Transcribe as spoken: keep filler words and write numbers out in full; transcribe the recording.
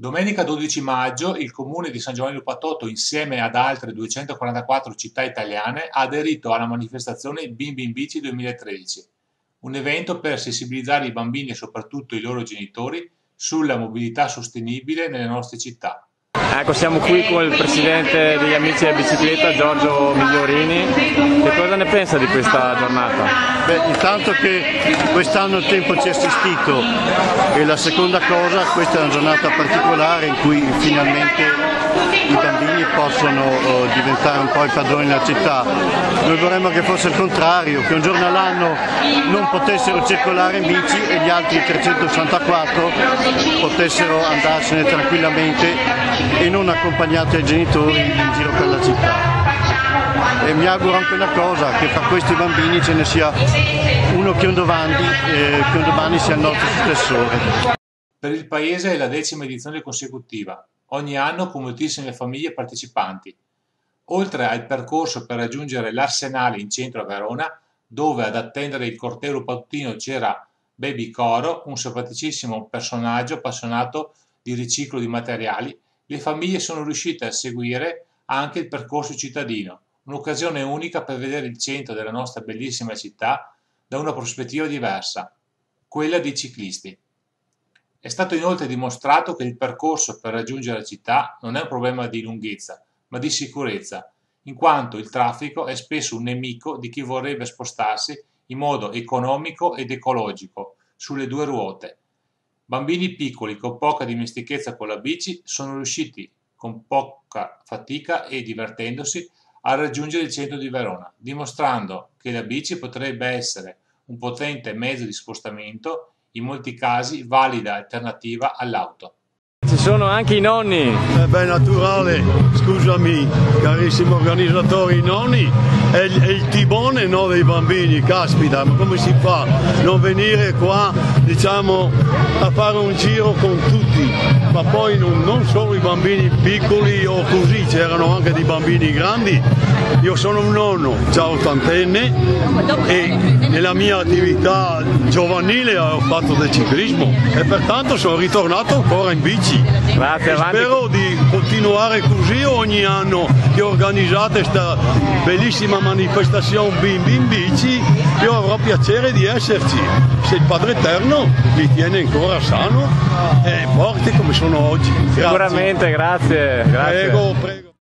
Domenica dodici maggio il comune di San Giovanni Lupatotto, insieme ad altre duecentoquarantaquattro città italiane, ha aderito alla manifestazione Bimbi in Bici duemilatredici, un evento per sensibilizzare i bambini e soprattutto i loro genitori sulla mobilità sostenibile nelle nostre città. Ecco, siamo qui con il presidente degli Amici della Bicicletta, Giorgio Migliorini. Che cosa ne pensa di questa giornata? Beh, intanto che quest'anno il tempo ci ha assistito e la seconda cosa, questa è una giornata particolare in cui finalmente i bambini possono uh, diventare un po' i padroni della città. Noi vorremmo che fosse il contrario, che un giorno all'anno non potessero circolare in bici e gli altri trecentosessantaquattro potessero andarsene tranquillamente e non accompagnati ai genitori in giro per la città. E mi auguro anche una cosa, che fra questi bambini ce ne sia uno che un domani, eh, che un domani sia il nostro successore. Per il paese è la decima edizione consecutiva, ogni anno con moltissime famiglie partecipanti. Oltre al percorso per raggiungere l'Arsenale in centro a Verona, dove ad attendere il corteo lupattutino c'era Baby Coro, un simpaticissimo personaggio appassionato di riciclo di materiali, le famiglie sono riuscite a seguire anche il percorso cittadino, un'occasione unica per vedere il centro della nostra bellissima città da una prospettiva diversa, quella dei ciclisti. È stato inoltre dimostrato che il percorso per raggiungere la città non è un problema di lunghezza, ma di sicurezza, in quanto il traffico è spesso un nemico di chi vorrebbe spostarsi in modo economico ed ecologico sulle due ruote. Bambini piccoli con poca dimestichezza con la bici sono riusciti con poca fatica e divertendosi a raggiungere il centro di Verona, dimostrando che la bici potrebbe essere un potente mezzo di spostamento, in molti casi valida alternativa all'auto. Ci sono anche i nonni. Eh beh, naturale, scusami, carissimo organizzatore, i nonni è il, è il timone, no, dei bambini, caspita, ma come si fa non venire qua, diciamo, a fare un giro con tutti, ma poi non, non solo i bambini piccoli o così, c'erano anche dei bambini grandi. Io sono un nonno, già ottantenne, e nella mia attività giovanile ho fatto del ciclismo e pertanto sono ritornato ancora in bici. Grazie, avanti. Spero di continuare così ogni anno che organizzate questa bellissima manifestazione Bimbi in Bici. Io avrò piacere di esserci, se il Padre Eterno mi tiene ancora sano e forte come sono oggi. Grazie. Sicuramente, grazie. grazie. Prego, prego.